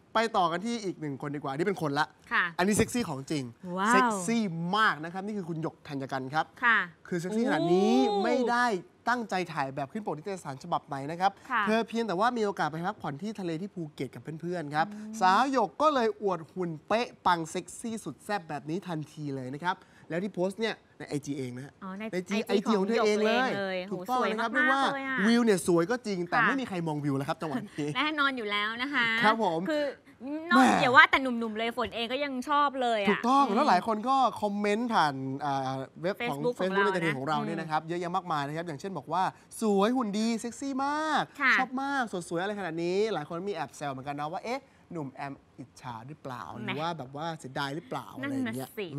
ไปต่อกันที่อีกหนึ่งคนดีกว่านี่เป็นคนละอันนี้เซ็กซี่ของจริงเซ็กซี่มากนะครับนี่คือคุณหยกธัญกันครับคือเซ็กซี่ขนาดนี้ไม่ได้ตั้งใจถ่ายแบบขึ้นปกนิตยสารฉบับไหนนะครับเธอเพียงแต่ว่ามีโอกาสไปพักผ่อนที่ทะเลที่ภูเก็ตกับเพื่อนๆครับสาวหยกก็เลยอวดหุ่นเป๊ะปังเซ็กซี่สุดแซ่บแบบนี้ทันทีเลยนะครับแล้วที่โพสต์เนี่ยใน IG เองนะฮะใน IG ของเธอเองเลยถูกต้องนะครับเรียกว่าวิวเนี่ยสวยก็จริงแต่ไม่มีใครมองวิวแล้วครับจังหวะนี้แน่นอนอยู่แล้วนะคะครับผมคือนอกจากว่าแต่หนุ่มๆเลยฝนเองก็ยังชอบเลยถูกต้องแล้วหลายคนก็คอมเมนต์ผ่านเว็บของ Facebook ในตัวของเราเนี่ยนะครับเยอะแยะมากมายนะครับอย่างเช่นบอกว่าสวยหุ่นดีเซ็กซี่มากชอบมากสวยอะไรขนาดนี้หลายคนมีแอบแซวเหมือนกันนะว่าเอ๊ะหนุ่มแอมอิจฉาหรือเปล่าหรือว่าแบบว่าเสียดายหรือเปล่าอะไรอย่างเงี้ย